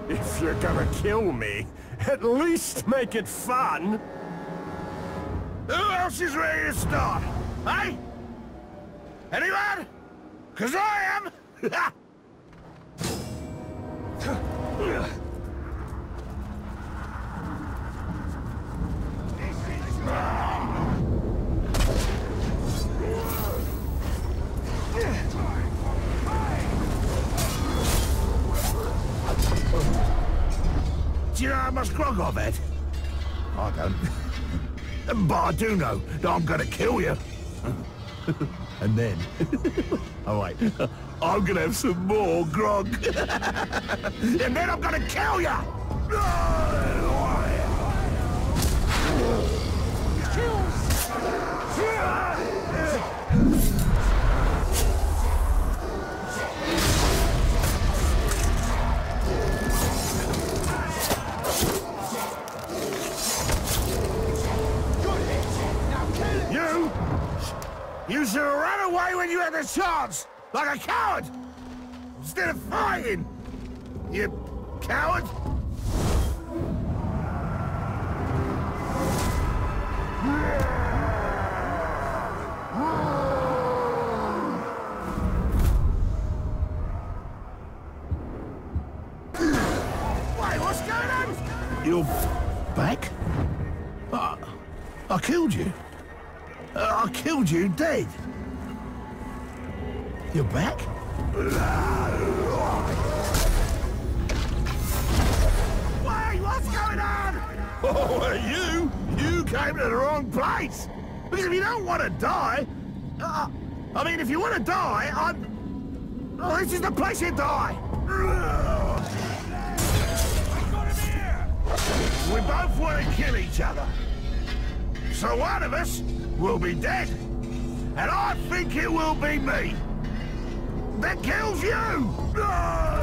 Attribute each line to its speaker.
Speaker 1: If you're gonna kill me, at least make it fun.
Speaker 2: Who else is ready to start? Hey? Anyone? 'Cause I am! Do you know how much grog I've had? I don't. But I do know that I'm gonna kill you. And then... oh wait, I'm gonna have some more grog. And then I'm gonna kill you! You should have run away when you had the chance, like a coward, instead of fighting, you coward. Wait, what's going on? You're back? I killed you. I killed you dead. You're back? Wait, what's going on? Oh, you came to the wrong place. Because if you don't want to die, I mean, if you want to die, oh, this is the place you die. We both want to kill each other. So one of us will be dead, and I think it will be me that kills you!